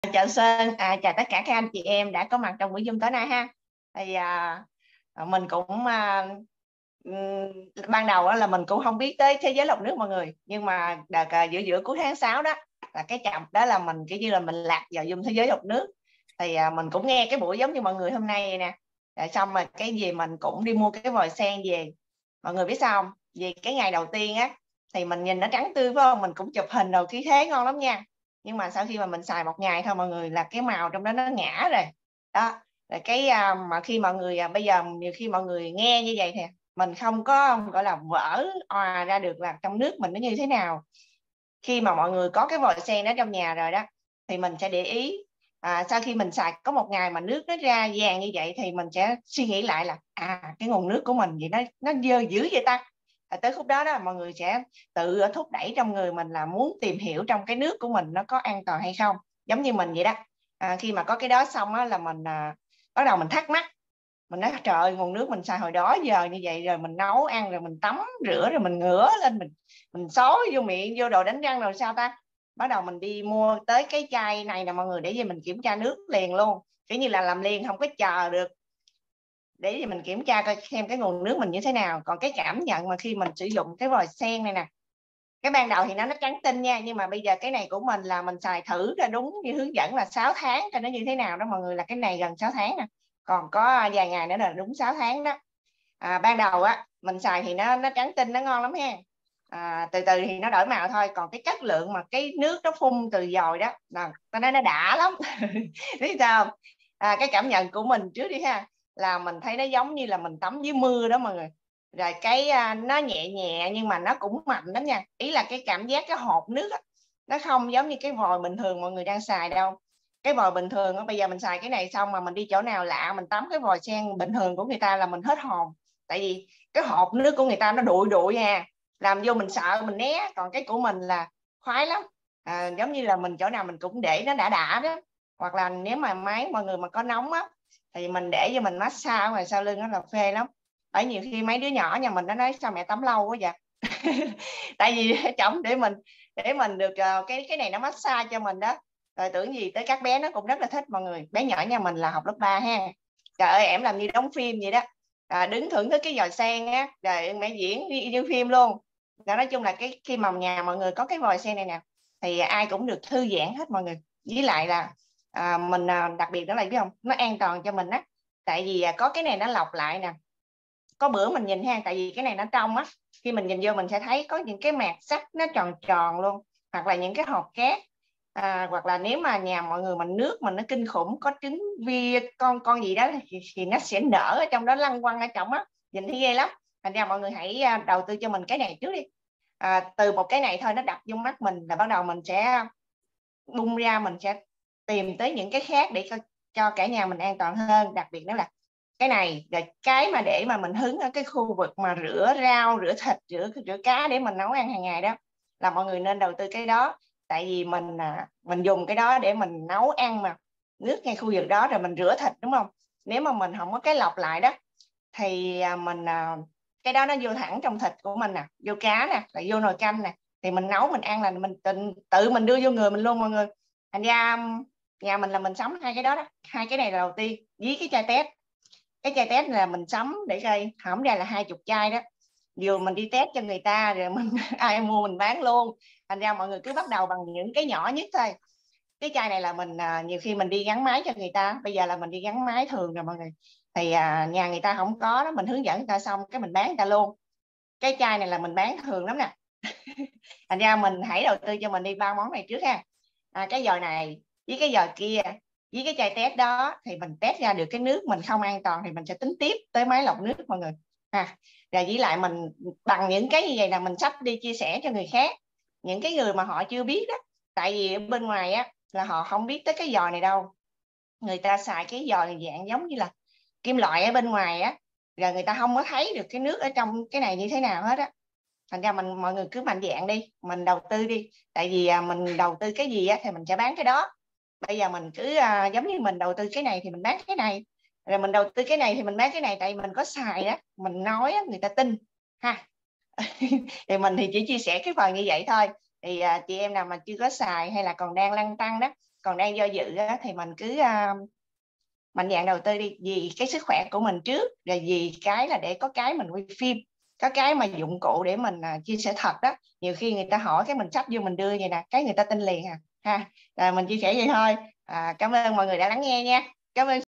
Chào Sơn, chào tất cả các anh chị em đã có mặt trong buổi Zoom tối nay ha. Thì mình cũng ban đầu là mình cũng không biết tới thế giới lọc nước mọi người, nhưng mà đợt giữa giữa cuối tháng 6 đó là cái chập đó là mình kiểu như là mình lạc vào Zoom thế giới lọc nước. Thì mình cũng nghe cái buổi giống như mọi người hôm nay nè. Rồi xong rồi cái gì mình cũng đi mua cái vòi sen về. Mọi người biết sao không? Vì cái ngày đầu tiên á thì mình nhìn nó trắng tươi phải không? Mình cũng chụp hình rồi khí thế ngon lắm nha, nhưng mà sau khi mà mình xài một ngày thôi mọi người là cái màu trong đó nó ngã rồi đó. Rồi cái mà khi mọi người bây giờ nhiều khi mọi người nghe như vậy thì mình không có gọi là vỡ òa ra được là trong nước mình nó như thế nào. Khi mà mọi người có cái vòi sen đó trong nhà rồi đó thì mình sẽ để ý, sau khi mình xài có một ngày mà nước nó ra vàng như vậy thì mình sẽ suy nghĩ lại là cái nguồn nước của mình vậy nó dơ dữ vậy ta. Tới khúc đó đó mọi người sẽ tự thúc đẩy trong người mình là muốn tìm hiểu trong cái nước của mình nó có an toàn hay không, giống như mình vậy đó. Khi mà có cái đó xong á là mình bắt đầu mình thắc mắc, mình nói trời ơi, nguồn nước mình xài hồi đó giờ như vậy, rồi mình nấu ăn rồi mình tắm rửa rồi mình ngửa lên mình xối vô miệng vô đồ đánh răng rồi sao ta. Bắt đầu mình đi mua tới cái chai này nè mọi người, để gì mình kiểm tra nước liền luôn, kiểu như là làm liền không có chờ được, để gì mình kiểm tra coi xem cái nguồn nước mình như thế nào. Còn cái cảm nhận mà khi mình sử dụng cái vòi sen này nè, cái ban đầu thì nó trắng tinh nha, nhưng mà bây giờ cái này của mình là mình xài thử ra đúng như hướng dẫn là 6 tháng cho nó như thế nào đó mọi người, là cái này gần 6 tháng nè, còn có vài ngày nữa là đúng 6 tháng đó. Ban đầu á mình xài thì nó trắng tinh, nó ngon lắm ha. Từ từ thì nó đổi màu thôi, còn cái chất lượng mà cái nước nó phun từ dòi đó là ta nói nó đã lắm. Biết sao không? Cái cảm nhận của mình trước đi ha, là mình thấy nó giống như là mình tắm dưới mưa đó mọi người. Rồi cái nó nhẹ nhẹ nhưng mà nó cũng mạnh lắm nha, ý là cái cảm giác cái hộp nước á, nó không giống như cái vòi bình thường mọi người đang xài đâu. Cái vòi bình thường á, bây giờ mình xài cái này xong mà mình đi chỗ nào lạ mình tắm cái vòi sen bình thường của người ta là mình hết hồn, tại vì cái hộp nước của người ta nó đụi đụi nha, làm vô mình sợ mình né. Còn cái của mình là khoái lắm, giống như là mình chỗ nào mình cũng để nó đã đó. Hoặc là nếu mà máy mọi người mà có nóng á thì mình để cho mình massage ngoài sau lưng, nó là phê lắm. Bởi nhiều khi mấy đứa nhỏ nhà mình nó nói sao mẹ tắm lâu quá vậy. Tại vì chồng để mình được cái này nó massage cho mình đó. Rồi tưởng gì tới các bé nó cũng rất là thích mọi người. Bé nhỏ nhà mình là học lớp 3 ha, trời ơi em làm như đóng phim vậy đó. Đứng thưởng thức cái vòi sen á, rồi mẹ diễn như phim luôn. Rồi nói chung là cái khi mà nhà mọi người có cái vòi sen này nè thì ai cũng được thư giãn hết mọi người. Với lại là mình đặc biệt đó là biết không, nó an toàn cho mình á, tại vì có cái này nó lọc lại nè. Có bữa mình nhìn ha, tại vì cái này nó trong á, khi mình nhìn vô mình sẽ thấy có những cái mạt sắt nó tròn tròn luôn, hoặc là những cái hộp cát. Hoặc là nếu mà nhà mọi người mà nước mình nó kinh khủng, có trứng vi con gì đó thì nó sẽ nở ở trong đó, lăn quăng ở trong á, nhìn thấy ghê lắm. Thành ra mọi người hãy đầu tư cho mình cái này trước đi. Từ một cái này thôi nó đập vô mắt mình là bắt đầu mình sẽ bung ra, mình sẽ tìm tới những cái khác để cho cả nhà mình an toàn hơn. Đặc biệt đó là cái này là cái mà để mà mình hứng ở cái khu vực mà rửa rau, rửa thịt, rửa cá để mình nấu ăn hàng ngày đó, là mọi người nên đầu tư cái đó. Tại vì mình dùng cái đó để mình nấu ăn mà nước ngay khu vực đó, rồi mình rửa thịt đúng không. Nếu mà mình không có cái lọc lại đó thì cái đó nó vô thẳng trong thịt của mình nè, vô cá nè, là vô nồi canh nè, thì mình nấu mình ăn là mình tự mình đưa vô người mình luôn mọi người. Thành ra nhà mình là mình sống hai cái đó đó, hai cái này là đầu tiên với cái chai test. Cái chai test là mình sắm để coi hỏng ra là 20 chai đó, vừa mình đi test cho người ta rồi mình ai mua mình bán luôn. Thành ra mọi người cứ bắt đầu bằng những cái nhỏ nhất thôi. Cái chai này là mình nhiều khi mình đi gắn máy cho người ta, bây giờ là mình đi gắn máy thường rồi mọi người, thì nhà người ta không có đó, mình hướng dẫn người ta xong cái mình bán người ta luôn. Cái chai này là mình bán thường lắm nè. Thành ra mình hãy đầu tư cho mình đi 3 món này trước ha. Cái giò này với cái giò kia với cái chai test đó thì mình test ra được cái nước mình không an toàn thì mình sẽ tính tiếp tới máy lọc nước mọi người. Rồi với lại mình bằng những cái như vậy là mình sắp đi chia sẻ cho người khác, những cái người mà họ chưa biết đó. Tại vì bên ngoài á là họ không biết tới cái giò này đâu, người ta xài cái giò này dạng giống như là kim loại ở bên ngoài á, rồi người ta không có thấy được cái nước ở trong cái này như thế nào hết á. Thành ra mọi người cứ mạnh dạn đi, mình đầu tư đi. Tại vì mình đầu tư cái gì á thì mình sẽ bán cái đó. Bây giờ mình cứ giống như mình đầu tư cái này thì mình bán cái này, rồi mình đầu tư cái này thì mình bán cái này, tại vì mình có xài đó, mình nói người ta tin ha. Thì mình thì chỉ chia sẻ cái phần như vậy thôi. Thì chị em nào mà chưa có xài hay là còn đang lăn tăn đó còn đang do dự á, thì mình cứ mạnh dạn đầu tư đi, vì cái sức khỏe của mình trước, rồi vì cái là để có cái mình quay phim, có cái mà dụng cụ để mình chia sẻ thật đó. Nhiều khi người ta hỏi cái mình sắp vô mình đưa vậy nè, cái người ta tin liền ha. Rồi mình chia sẻ vậy thôi. Cảm ơn mọi người đã lắng nghe nha. Cảm ơn.